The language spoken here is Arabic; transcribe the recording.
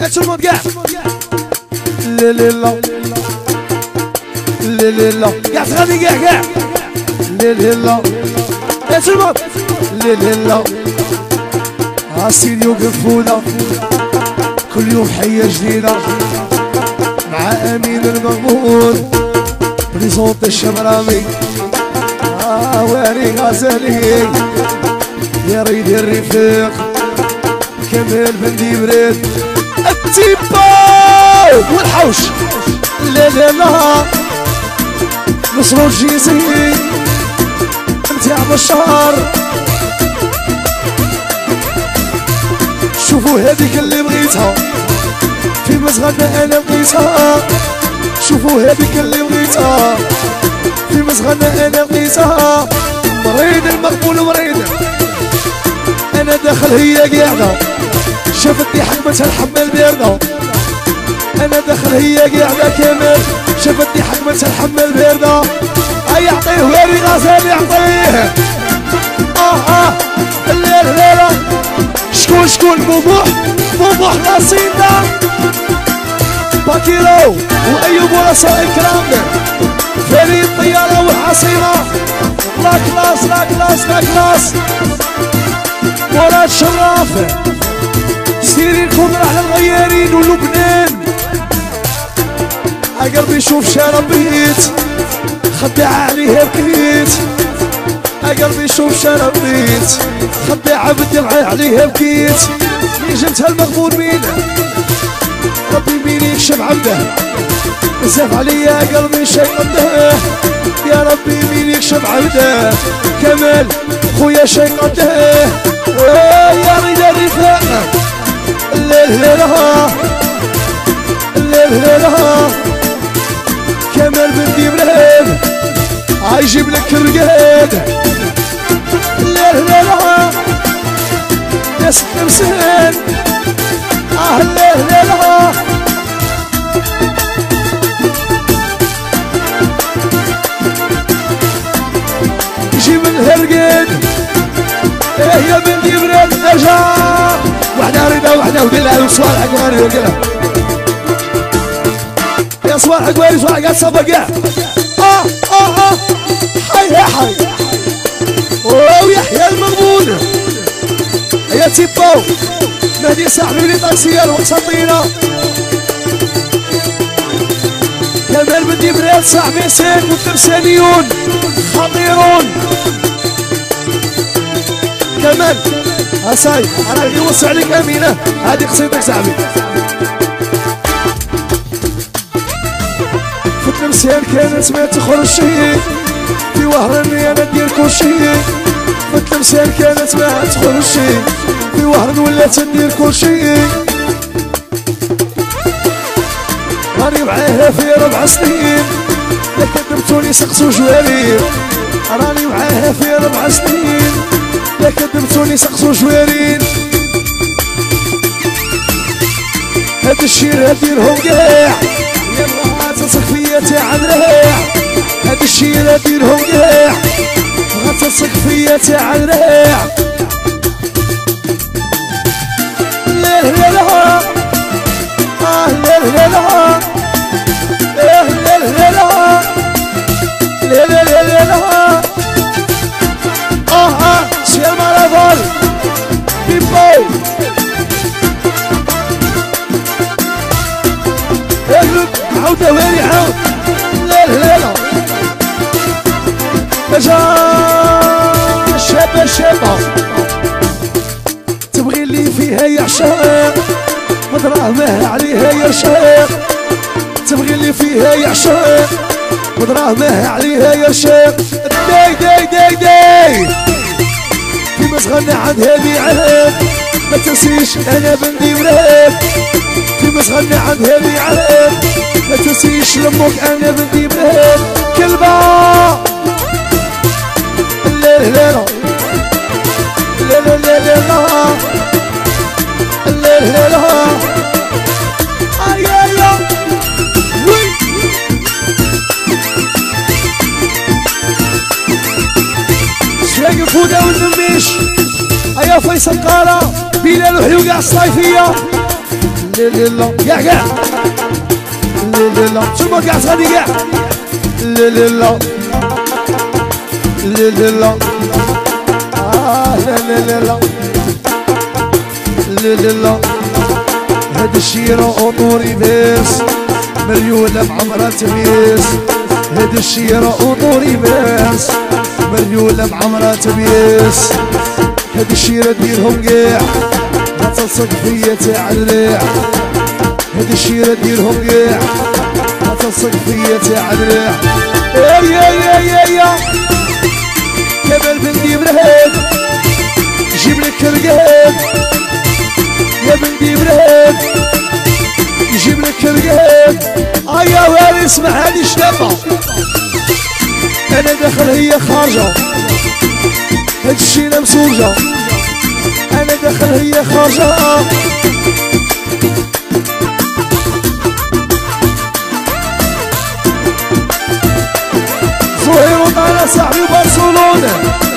tout le monde gars. Lélélé lélélé gars غني gars ليليلا يا tout le monde ليليلا عسير يوقفونا كل يوم حية جديدة مع أمين المغمون بريزونت الشمرامي واري غزالي يا ريد الرفيق كمال بندي بريد التيبا والحوش ليليلا نصرو الجيزي نتاع بشار شوفوا هذيك اللي بغيتها في مزغنا انا بغيتها شوفوا هذيك اللي بغيتها في مزغنا انا بغيتها مريض المقبول مريض انا داخل هي قاعده شافتني حكمتها الحمال بارده انا داخل هي قاعده كامل شافتني حكمتها الحمال بارده اي يعطيه واري غزال يعطيه الليله شكون بوبوح قصيدة باكيلو وأيوب ورسائل كرام فريد طيارة وحصيرة لا كلاس مراد شراف سيرين كبر على الغيارين ولبنان قلبي يشوف شربيت خدع عليها بكيت قلبي يشوف شربيت خدع بدمعي عليها بكيت جبتها المغفور مين ربي مين يكشف عبده بزاف عليا قلبي شي قده يا ربي مين يكشف عبده كمال خويا شي قده يا ريت الرفاق الليل كمال بندي برهان عيجيب لك الرقاد الليل ناس تمسهن الليل جيب الهرقاد يا بنتي براد ارجع وحده ريده وحده ودلها وصوالح عقواري وقلها يا صوالح عقواري صوالح قاعد صبا قاع حي ويحيى المغبون يا تيبو مهدي صاحبي لي طاكسية الوسطينة كمال بندي براد صاحبي سين والتمثاليون خطيرون كمال هساي انا غادي نوسع عليك امينه هذه قصيدتك صاحبي في التمثال كانت ما تخرج شي في وهراني انا ندير كل شي في التمثال كانت ما تخرج شي في وهران ولات ندير كل شي راني معاها في 4 سنين لا كذبتوني سقسو جوارير راني معاها في 4 سنين لا كذبتوني سقسو جوارين هاد الشير هديرهم قاع يا مرات تلصق فيا تاع الريح هاد الشير هديرهم قاع غتلصق فيا تاع الريح الليل ليلها الليل ليلها الليل ليلها الليل ليلها سير مارافال بيبو اهلك عودة ويلي عود ليلة شابة تبغي اللي فيها يعشق مدراهمه عليها يرشق تبغي اللي فيها يعشق مدراهمه عليها يرشق داي في مسغنة عند هذي عهد ما تنسيش انا بندي برهد في مسغنة عند هذي عهد ما تنسيش لمك انا بندي برهد كلبة الليل شاقي فودة والنميش ايا فيصل قارة بلال وحيوقع الصيفية لا كاع كاع لا شوفوا كاع صغادي كاع لا لا لا لا لا لا هاد الشيرة اونوري بيس مريولة معمرة تبيس هاد الشيرة اونوري بيس مريولة معمرة تبيس هاد الشيرة ديرهم قاع ما تلصق فيا تاع الريع هاد الشيرة ديرهم قاع ما تلصق فيا تاع الريع يا كمال بنتي برهاد جيب لك رقاد يا بنتي برهاد يجيب لك رقاد يا واري اسمع هادي الشلافة انا داخل هي خارجة هاد الشيلة مسوجة انا داخل هي خارجة زهير وطالع صاحبي برشلونة